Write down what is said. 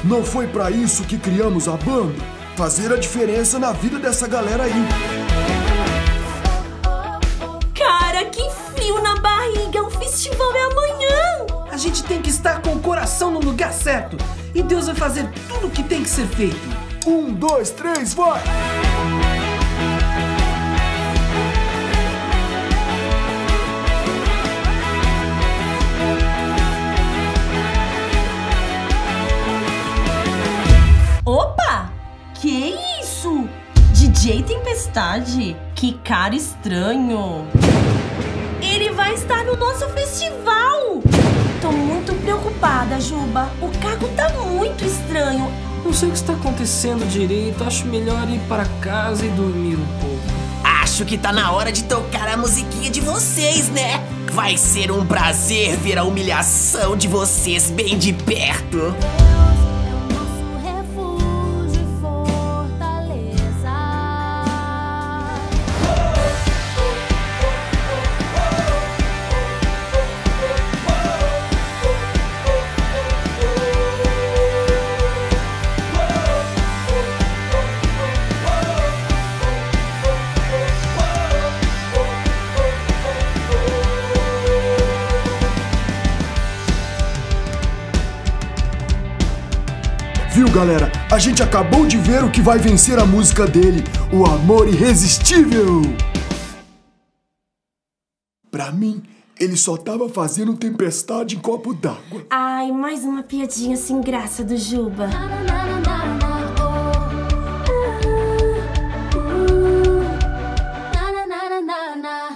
Não foi pra isso que criamos a banda? Fazer a diferença na vida dessa galera aí. Cara, que frio na barriga! O festival é amanhã! A gente tem que estar com o coração no lugar certo. E Deus vai fazer tudo o que tem que ser feito. 1, 2, 3, vai! Opa! Que isso? DJ Tempestade? Que cara estranho! Ele vai estar no nosso festival! Tô muito preocupada, Juba. O Caco tá muito estranho. Não sei o que está acontecendo direito. Acho melhor ir para casa e dormir um pouco. Acho que tá na hora de tocar a musiquinha de vocês, né? Vai ser um prazer ver a humilhação de vocês bem de perto. Viu, galera? A gente acabou de ver o que vai vencer a música dele, o Amor Irresistível. Pra mim, ele só tava fazendo tempestade em copo d'água. Ai, mais uma piadinha sem graça do Juba.